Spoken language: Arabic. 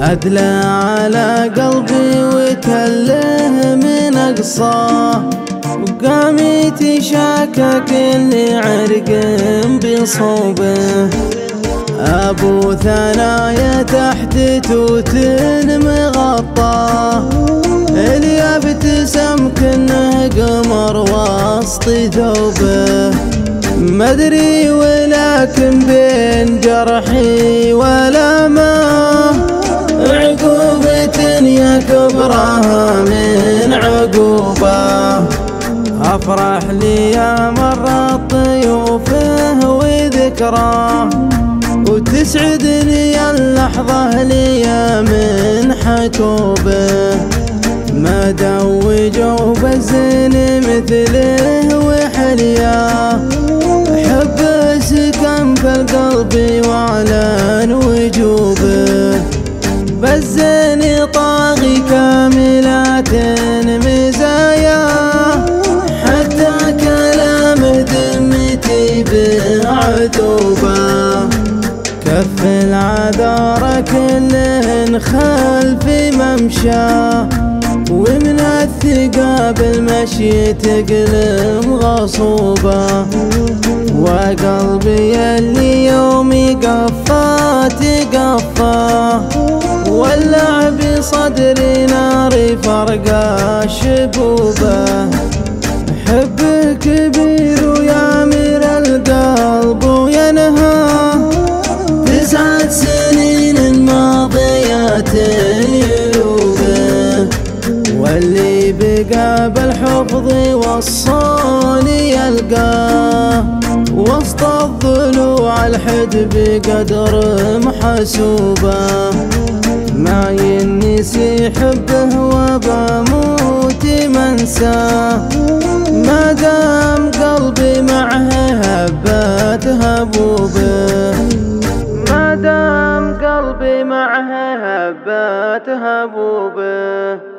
أدلى على قلبي وتله من أقصاه، وقام يتشاكك اللي عرق بصوبه. أبو ثنايا تحت توت مغطاه، اللي ابتسم كنه قمر وسط ثوبه. مدري ولكن بين جرحي والامه عقوبة يا كبرها من عقوبه. افرح لي يا مر طيوفه وذكراه، وتسعدني اللحظة لي من حكوبه. ما دوجوا بالزين مثله وحلياه، حب سكن في القلب وعلى وجوبه. بالزين طاغي كاملات مزاياه، حتى كلامه دمتي بعذوبه. كف العذارى كلهن خلف ممشاه، ومن الثقاب المشي تقلم غصوبه. وقلبي اللي يومي قفات قفاه، ولع بصدري ناري فرقا شبوبه. حبه كبير ويامر القلب وينهاه، 9 سنين ماضيات يلوبه. واللي بقى بالحفظ وصاني يلقاه، وسط الضلوع الحد بقدر محسوبه. ما ينسي حبه وبموت منساه، ما دام قلبي معه هبات هبوبه. ما دام قلبي معه هبات هبوبه.